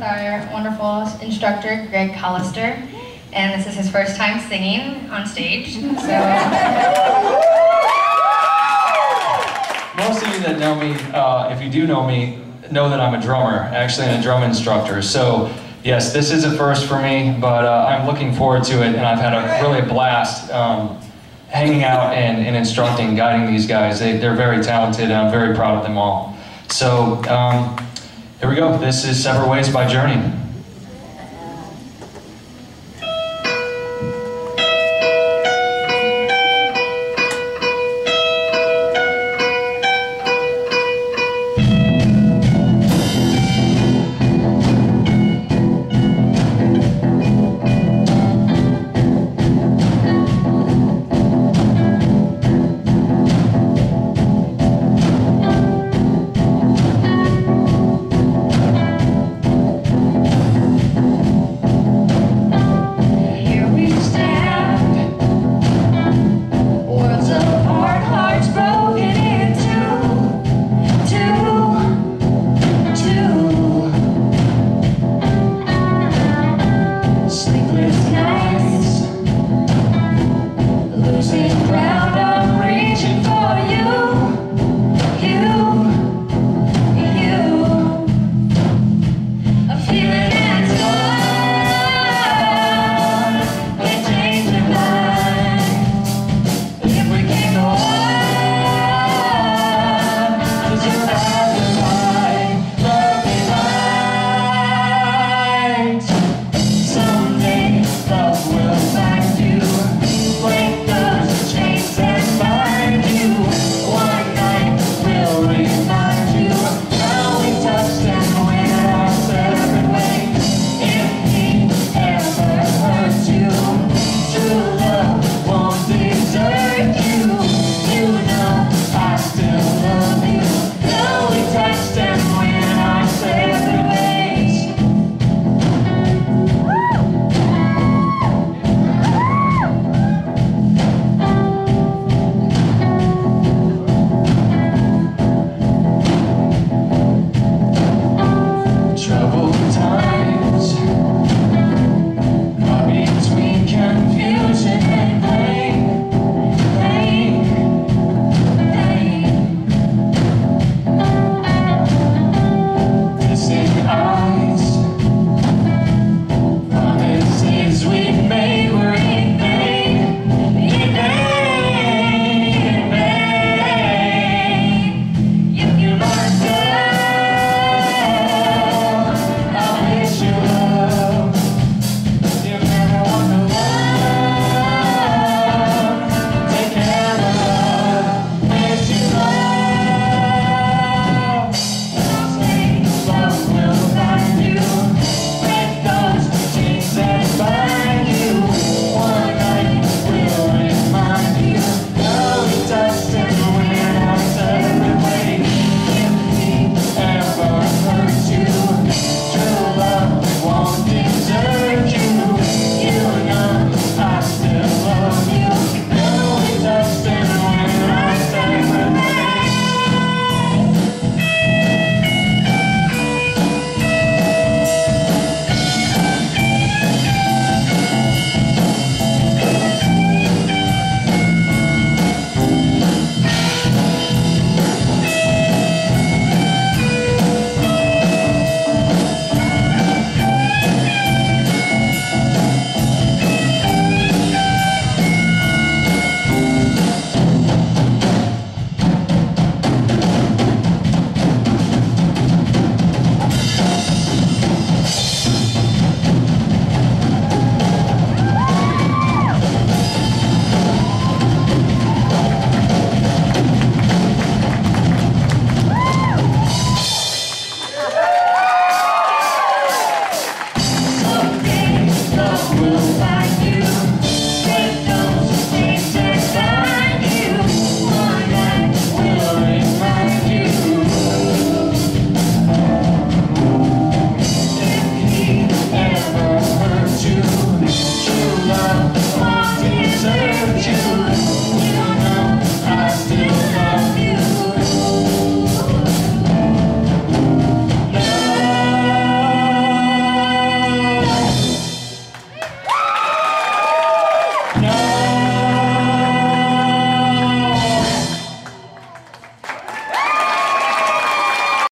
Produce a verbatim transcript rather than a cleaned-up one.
with our wonderful instructor, Greg Hollister, and this is his first time singing on stage. So. Most of you that know me, uh, if you do know me, know that I'm a drummer, actually and a drum instructor. So yes, this is a first for me, but uh, I'm looking forward to it, and I've had a really a blast um, hanging out and, and instructing, guiding these guys. They, they're very talented, and I'm very proud of them all. So um, here we go. This is Several Ways by Journey.